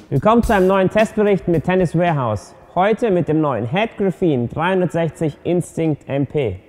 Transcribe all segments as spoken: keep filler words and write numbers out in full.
Willkommen zu einem neuen Testbericht mit Tennis Warehouse. Heute mit dem neuen Head Graphene dreihundertsechzig Instinct M P.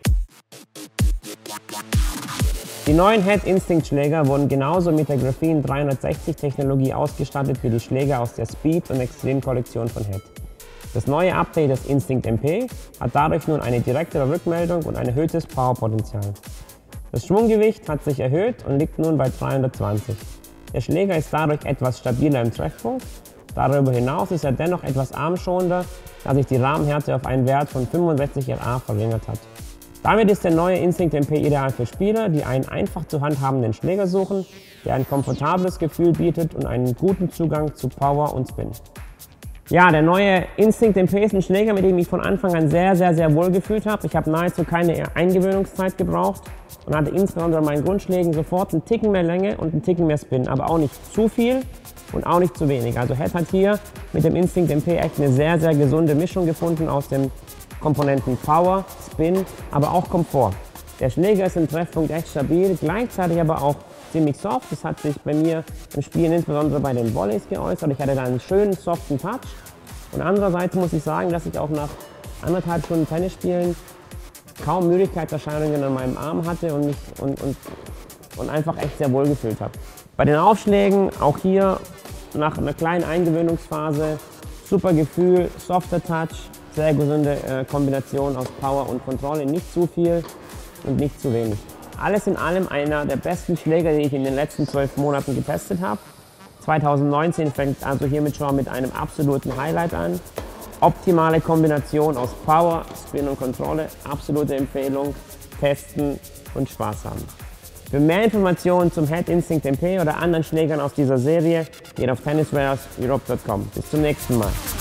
Die neuen Head Instinct Schläger wurden genauso mit der Graphene dreihundertsechzig Technologie ausgestattet wie die Schläger aus der Speed und Extreme Kollektion von Head. Das neue Update des Instinct M P hat dadurch nun eine direktere Rückmeldung und ein erhöhtes Powerpotenzial. Das Schwunggewicht hat sich erhöht und liegt nun bei dreihundertzwanzig. Der Schläger ist dadurch etwas stabiler im Treffpunkt. Darüber hinaus ist er dennoch etwas armschonender, da sich die Rahmenhärte auf einen Wert von fünfundsechzig R A verringert hat. Damit ist der neue Instinct M P ideal für Spieler, die einen einfach zu handhabenden Schläger suchen, der ein komfortables Gefühl bietet und einen guten Zugang zu Power und Spin. Ja, der neue Instinct M P ist ein Schläger, mit dem ich von Anfang an sehr, sehr, sehr wohl gefühlt habe. Ich habe nahezu keine Eingewöhnungszeit gebraucht und hatte insbesondere bei meinen Grundschlägen sofort einen Ticken mehr Länge und einen Ticken mehr Spin, aber auch nicht zu viel und auch nicht zu wenig. Also Head hat hier mit dem Instinct M P echt eine sehr, sehr gesunde Mischung gefunden aus den Komponenten Power, Spin, aber auch Komfort. Der Schläger ist im Treffpunkt echt stabil, gleichzeitig aber auch ziemlich soft. Das hat sich bei mir im Spielen insbesondere bei den Volleys geäußert. Ich hatte da einen schönen, soften Touch. Und andererseits muss ich sagen, dass ich auch nach anderthalb Stunden Tennisspielen kaum Müdigkeitserscheinungen an meinem Arm hatte und, mich, und, und, und einfach echt sehr wohl gefühlt habe. Bei den Aufschlägen, auch hier nach einer kleinen Eingewöhnungsphase, super Gefühl, softer Touch, sehr gesunde äh, Kombination aus Power und Kontrolle, nicht zu viel und nicht zu wenig. Alles in allem einer der besten Schläger, die ich in den letzten zwölf Monaten getestet habe. zweitausendneunzehn fängt also hiermit schon mit einem absoluten Highlight an. Optimale Kombination aus Power, Spin und Kontrolle, absolute Empfehlung, testen und Spaß haben. Für mehr Informationen zum Head Instinct M P oder anderen Schlägern aus dieser Serie geht auf tennis warehouse europe punkt com. Bis zum nächsten Mal.